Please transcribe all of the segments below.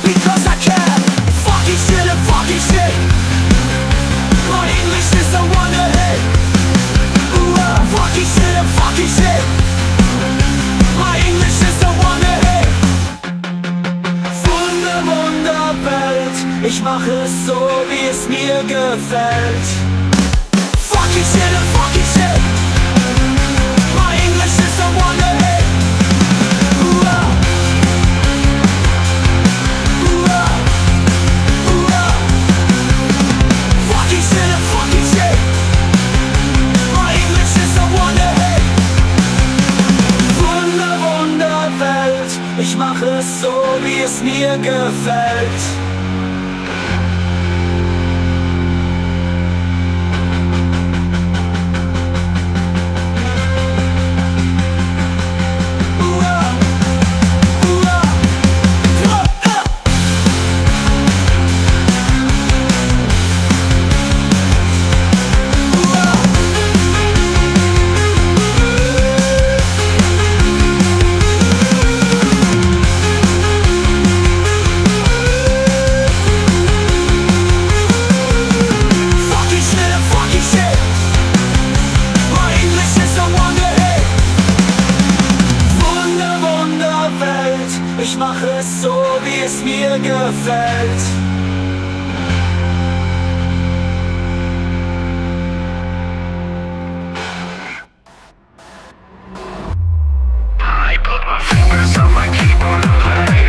because I can. Fucking shit and fucking shit. My English is a wonder hit. Ooh, fucking shit and fucking shit. My English is a wonder hit. Wunderwelt, ich mache es so, wie es mir gefällt. Fucking shit and fucking shit. My English is a wonder hit. Ooh, fucking shit and fucking shit. My English is a wonder hit. Wunderwelt, ich mache es so, wie es mir gefällt. Ich mache es so, wie es mir gefällt. I put my fingers on my keyboard and play.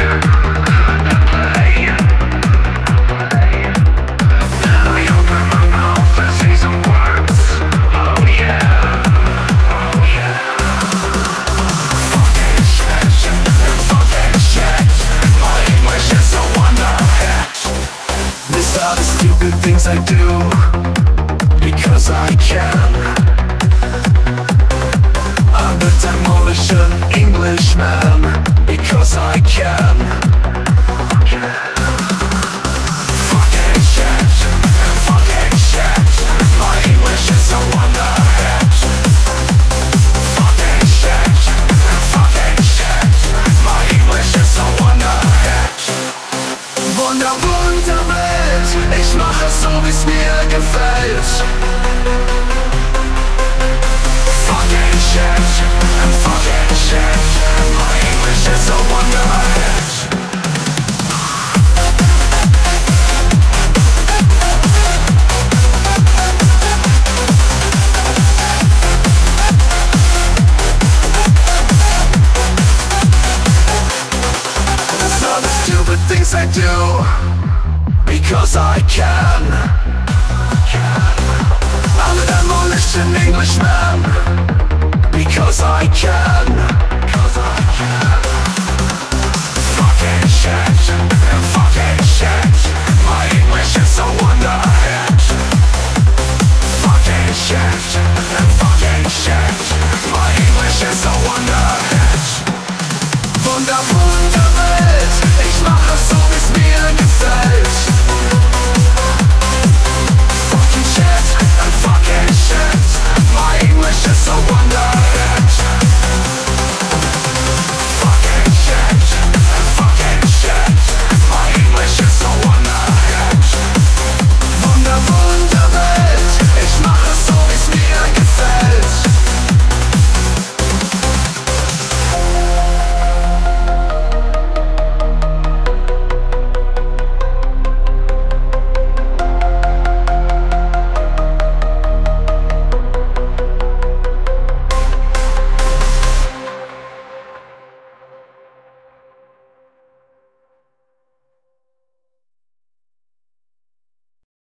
I open my mouth and say some words. Oh yeah, oh yeah. Fucking shit, fucking shit. My English is a wonder hit. These are the stupid things I do because I can. I'm the demolition Englishman because I can. Fucking shit, fucking shit. My English is a wonder hit. Fucking shit, fucking shit. My English is a wonder hit. Wunderwelt, ich mache so, wie's mir gefällt. Fucking shit, fucking shit. My English is a wonder hit. These are the stupid things I do because I can. I'm a demolition Englishman because I can.